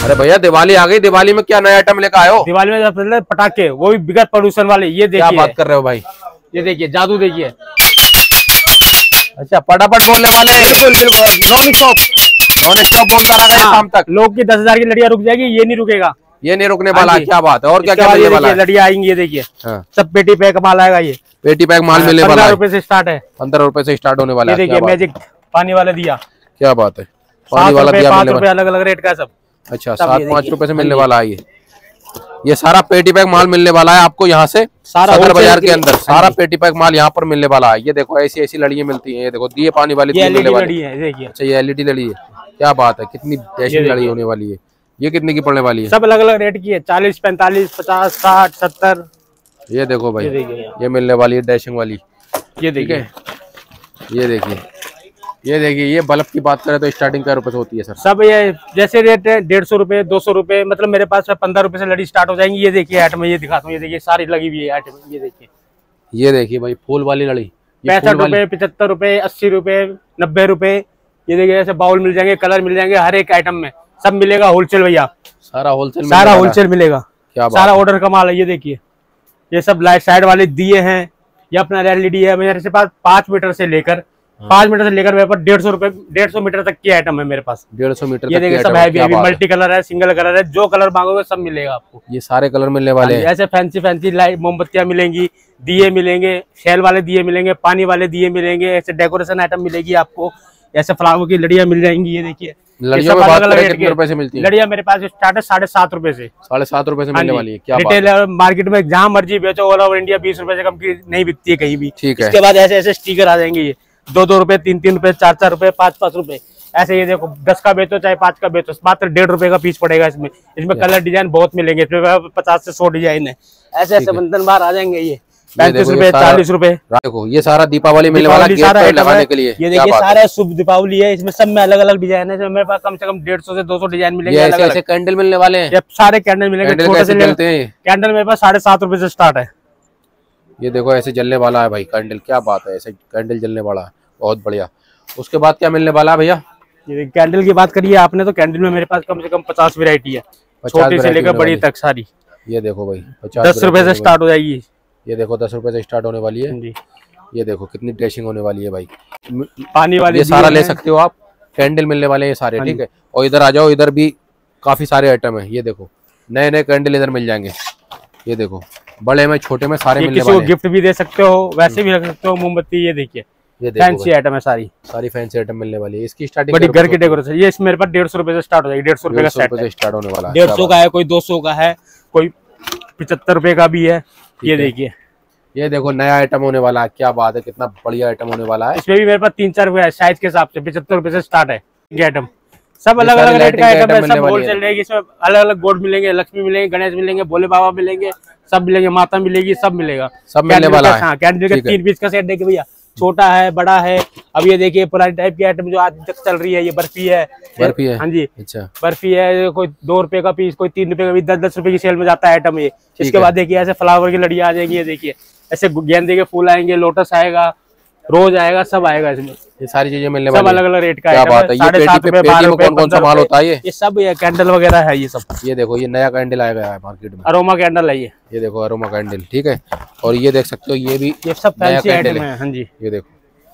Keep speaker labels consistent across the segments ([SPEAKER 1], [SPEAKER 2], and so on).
[SPEAKER 1] अरे भैया दिवाली आ गई, दिवाली में क्या नया आइटम लेकर आए हो?
[SPEAKER 2] दिवाली में पटाखे, वो भी बिगड़ प्रदूषण वाले। ये देखिए,
[SPEAKER 1] क्या बात कर रहे हो भाई?
[SPEAKER 2] ये देखिए जादू देखिए।
[SPEAKER 1] अच्छा फटाफट बोलने वाले।
[SPEAKER 2] बिल्कुल बिल्कुल, नॉन स्टॉप।
[SPEAKER 1] नॉन स्टॉप बोलता रहेगा शाम तक।
[SPEAKER 2] लोग की 10,000 की लड़ियां रुक जाएगी, ये नहीं रुकेगा,
[SPEAKER 1] ये नहीं रुकने वाला। क्या बात है? और क्या क्या मिलने वाला है?
[SPEAKER 2] लड़ियां आएंगी, ये देखिए सब पेटी पैक माल आएगा। ये
[SPEAKER 1] पेटी पैक माल मिलने वाला है।
[SPEAKER 2] 15 रुपए से स्टार्ट है।
[SPEAKER 1] 15 रुपए से स्टार्ट होने वाला है।
[SPEAKER 2] ये देखिए मैजिक पानी वाला दिया।
[SPEAKER 1] क्या बात है? पानी वाला दिया
[SPEAKER 2] 5 रुपए, अलग अलग रेट का सब।
[SPEAKER 1] अच्छा 7-5 रुपए से मिलने वाला है ये सारा पेटी पैक माल मिलने वाला है आपको यहाँ से। सारा बाजार के अंदर सारा पेटी पैक माल यहाँ पर मिलने वाला है। ये देखो ऐसी ऐसी लड़ियां मिलती हैं। ये देखो दिए पानी वाली मिलने वाली है। अच्छा ये LED लड़ी है। क्या बात है, कितनी डैशिंग लड़ी होने वाली है। ये कितने की पड़ने वाली है?
[SPEAKER 2] सब अलग अलग रेट की है, 40, 45, 50, 60, 70।
[SPEAKER 1] ये देखो भाई, ये मिलने वाली है डैशिंग वाली।
[SPEAKER 2] ये देखिए,
[SPEAKER 1] ये देखिए, ये देखिए। ये बल्ब की बात करें तो स्टार्टिंग क्या रुपए से होती है सर?
[SPEAKER 2] सब ये जैसे रेट है 150 रुपए, 200 रुपए, मतलब मेरे पास 15 रुपए से लड़ी स्टार्ट हो जाएंगी। ये देखिए आइटम, ये दिखाता हूँ। ये देखिए सारी लगी हुई है आइटम। ये देखिए,
[SPEAKER 1] ये देखिए भाई फूल वाली लड़ी
[SPEAKER 2] 65 रुपए, 75 रुपए, 80 रुपए, 90 रुपए। ये देखिए ऐसे बाउल मिल जाएंगे, कलर मिल जाएंगे, हर एक आइटम में सब मिलेगा। होलसेल भैया, सारा होलसेल मिलेगा। क्या सारा ऑर्डर का माल है। ये देखिए, ये सब लाइट साइड वाले दिए हैं। ये अपना LED है। मेरे पास 5 मीटर से लेकर मेरे पास 150 मीटर तक की आइटम है मेरे पास। 150 मीटर। ये देखिए सब है, मल्टी कलर है, सिंगल कलर है, जो कलर मांगोगे सब मिलेगा आपको।
[SPEAKER 1] ये सारे कलर मिलने वाले हैं।
[SPEAKER 2] ऐसे फैंसी लाइट मोमबत्तियां मिलेंगी, दिए मिलेंगे, शेल वाले दिए मिलेंगे, पानी वाले दिए मिलेंगे, ऐसे डेकोरेशन आइटम मिलेगी आपको। ऐसे फ्लावर की लड़ियां मिल जाएंगी। ये देखिए
[SPEAKER 1] लड़ियों में बात करें कितने रुपए से मिलती है?
[SPEAKER 2] लड़ियां मेरे पास स्टार्ट है 7.5 रुपए से।
[SPEAKER 1] 7.5 रुपए से मिलने वाली है। क्या
[SPEAKER 2] रिटेल मार्केट में जहाँ मर्जी बेचो, ऑल ओवर इंडिया 20 रुपए से कम की नहीं बिकती है कहीं भी।
[SPEAKER 1] ठीक है।
[SPEAKER 2] इसके बाद ऐसे ऐसे स्टिकर आ जाएंगे। ये 2-2 रुपए, 3-3 रुपए, 4-4 रुपए, 5-5 रुपए ऐसे। ये देखो 10 का बेचो चाहे 5 का बेचो, मात्र 1.5 रुपए का पीस पड़ेगा। इसमें कलर डिजाइन बहुत मिलेंगे। इसमें 50 से 100 डिजाइन है। ऐसे ऐसे बंधन बाहर आ जाएंगे। ये 35 रुपए, 40 रुपए।
[SPEAKER 1] देखो ये सारा दीपावली मिलने वाला लगाने के लिए।
[SPEAKER 2] ये देखिए सारा शुभ दीपावली है। इसमें सब में अलग अलग डिजाइन है। मेरे पास कम से कम 150 से 200 डिजाइन मिलेंगे।
[SPEAKER 1] ऐसे कैंडल मिलने वाले हैं।
[SPEAKER 2] सारे कैंडल मिलेंगे। छोटे से मिलते हैं। कैंडल मेरे पास 7.5 रुपए से स्टार्ट है।
[SPEAKER 1] ये देखो ऐसे जलने वाला है भाई कैंडल। क्या बात है, ऐसे कैंडल जलने वाला है, बहुत बढ़िया। उसके बाद क्या मिलने वाला है भैया? ये
[SPEAKER 2] कैंडल की बात करिए आपने, तो कैंडल में मेरे पास कम से कम 50 वैरायटी है, छोटी से लेकर बड़ी तक सारी।
[SPEAKER 1] ये देखो भाई
[SPEAKER 2] 10 रुपए से स्टार्ट हो जाएगी।
[SPEAKER 1] ये देखो 10 रुपए से स्टार्ट होने वाली है। ये देखो कितनी ड्रेसिंग होने वाली है भाई।
[SPEAKER 2] पानी वाली
[SPEAKER 1] ये सारा ले सकते हो आप। कैंडल मिलने वाले हैं सारे। ठीक है। और इधर आ जाओ, इधर भी काफी सारे आइटम है। ये देखो नए नए कैंडल इधर मिल जाएंगे। ये देखो बड़े में छोटे में सारे मिलने वाले हैं।
[SPEAKER 2] गिफ्ट भी दे सकते हो, वैसे भी रख सकते हो। मोमबत्ती ये देखिए, ये फैंसी आइटम है, सारी फैंसी आइटम मिलने वाली है। इसकी स्टार्टिंग बड़ी घर की डेकोरेशन। ये मेरे पास 150 रुपए से स्टार्ट हो जाएगी। 150 रुपए का सेट स्टार्ट होने वाला है। 150 का है, कोई 200 का है, कोई 75 रुपए का भी है। ये देखिए,
[SPEAKER 1] ये देखो नया आइटम होने वाला है। क्या बात है, कितना बढ़िया आइटम होने वाला है।
[SPEAKER 2] इसमें भी मेरे पास 3-4 रुपए है साइज के हिसाब से। 75 रुपए से स्टार्ट है ये आइटम। सब अलग अलग रेट का आइटम है, सब होलसेल रहेगी। इसमें अलग अलग गोल्ड मिलेंगे, लक्ष्मी मिलेंगे, गणेश मिलेंगे, भोले बाबा मिलेंगे, सब मिलेंगे, माता मिलेगी, सब मिलेगा, सब मिलने वाला है। कैंडल का 3 पीस का सेट देखिए भैया, छोटा है, बड़ा है। अब ये देखिए पुरानी टाइप की आइटम जो आज तक चल रही है, ये बर्फी है। हाँ जी, अच्छा बर्फी है। कोई 2 रुपए का पीस, कोई 3 रुपए का भी, 10-10 रुपए की सेल में जाता है आइटम ये। इसके बाद देखिए ऐसे फ्लावर की लड़ियां आ जाएंगी। ये देखिए ऐसे गेंदे के फूल आएंगे, लोटस आएगा, रोज आएगा, सब आएगा इसमें। ये सारी चीजें मिलने वाली, सब अलग अलग रेट का है। 7.5 रुपए, 12 रुपए, कौन सा माल होता है ये सब ये कैंडल वगैरह है ये सब। ये देखो ये नया कैंडल आया गया है मार्केट में, अरोमा कैंडल है ये देखो अरोमा कैंडल। ठीक है। और ये देख सकते हो ये भी, ये सब फैंसी आइटम है। हाँ जी, ये देखो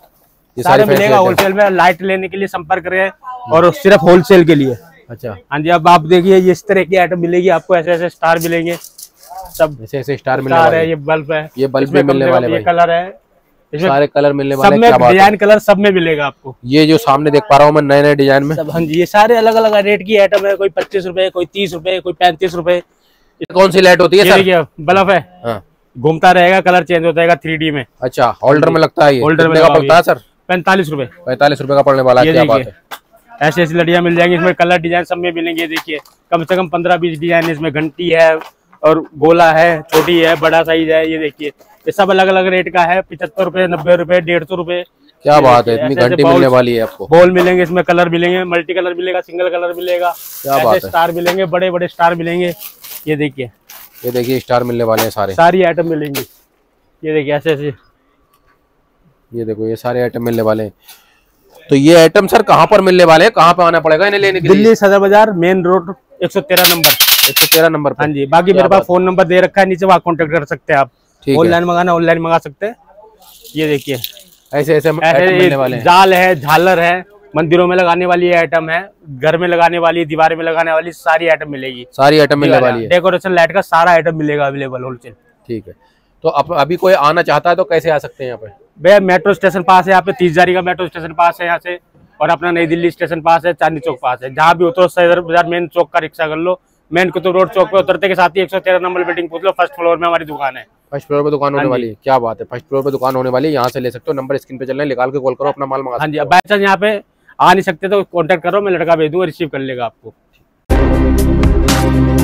[SPEAKER 2] ये सारे मिलेगा होलसेल में। लाइट लेने के लिए संपर्क करें, और सिर्फ होलसेल के लिए। अच्छा हाँ जी। अब आप देखिए इस तरह की आइटम मिलेगी आपको। ऐसे ऐसे स्टार मिलेंगे, सब ऐसे ऐसे स्टार मिलने वाले हैं। ये बल्ब है, ये बल्ब में मिलने वाले, ये कलर है, इसमें सारे कलर मिलने वाले हैं। सब में डिजाइन कलर सब में मिलेगा आपको। ये जो सामने देख पा रहा हूँ मैं नए नए डिजाइन में सब। हाँ जी, ये सारे अलग अलग रेट की आइटम है। कोई 25 रुपए, कोई 30 रुपए, कोई 35 रुपए। कौन सी लाइट होती है सर? बल्ब है, घूमता रहेगा, कलर चेंज होता रहेगा 3D में। अच्छा, होल्डर में लगता है। होल्डर में पड़ता है सर 45 रुपए। 45 रुपए का पड़ने वाला है। क्या बात है। ऐसी ऐसी लड़ियां मिल जाएंगी इसमें, कलर डिजाइन सब में मिलेंगे। देखिए कम से कम 15-20 डिजाइन इसमें। घंटी है, और गोला है, छोटी है, बड़ा साइज है। ये देखिए ये सब अलग अलग रेट का है। 75 रुपए, 90 रुपए, 150 रुपए। क्या बात है, इतनी घंटी मिलने वाली है आपको। बॉल मिलेंगे इसमें, कलर मिलेंगे, मल्टी कलर मिलेगा, सिंगल कलर मिलेगा। क्या बात है। स्टार मिलेंगे, बड़े बड़े स्टार मिलेंगे। ये देखिए स्टार मिलने वाले हैं सारे, सारी आइटम मिलेंगी। ये देखिए ऐसे ऐसे, ये देखो ये सारे आइटम मिलने वाले हैं। तो ये आइटम सर कहाँ पर मिलने वाले हैं, कहाँ पे आना पड़ेगा इन्हें लेने के लिए? दिल्ली सदर बाजार मेन रोड 113 नंबर।
[SPEAKER 1] 113 नंबर पे।
[SPEAKER 2] हाँ जी, बाकी मेरे पास फोन नंबर दे रखा है नीचे, वहाँ कॉन्टेक्ट कर सकते हैं आप। ऑनलाइन मंगाना ऑनलाइन मंगा सकते हैं। ये देखिए
[SPEAKER 1] ऐसे ऐसे मिलने वाले हैं।
[SPEAKER 2] जाल है, झालर है, मंदिरों में लगाने वाली आइटम है, घर में लगाने वाली, दीवार में लगाने वाली सारी आइटम मिलेगी।
[SPEAKER 1] सारी आइटम मिलने वाली है।
[SPEAKER 2] डेकोरेशन लाइट का सारा आइटम मिलेगा अवेलेबल होलसेल।
[SPEAKER 1] ठीक है, तो अभी कोई आना चाहता है तो कैसे आ सकते हैं यहाँ पे?
[SPEAKER 2] भैया मेट्रो स्टेशन पास है, यहाँ पे 30 का मेट्रो स्टेशन पास है यहाँ से, और अपना नई दिल्ली स्टेशन पास है, चांदनी चौक पास है। जहाँ भी उतरो सदर बाजार मेन चौक का रिक्शा कर लो, मेन कुतुब रोड चौक पे उतरते के साथ ही 113 नंबर बिल्डिंग पूछ लो, फर्स्ट फ्लोर में हमारी दुकान है।
[SPEAKER 1] फर्स्ट फ्लोर पे दुकान होने वाली है? क्या बात है, फर्स्ट फ्लोर पे दुकान होने वाली है, यहाँ से ले सकते हो। नंबर स्क्रीन पे चल रहे हैं, निकाल के कॉल करो, अपना माल मंगा।
[SPEAKER 2] हाँ जी, बाय चांस यहाँ पे आ नहीं सकते तो कॉन्टेक्ट करो, मैं लड़का भेज दूंगा, रिसीव कर लेगा आपको।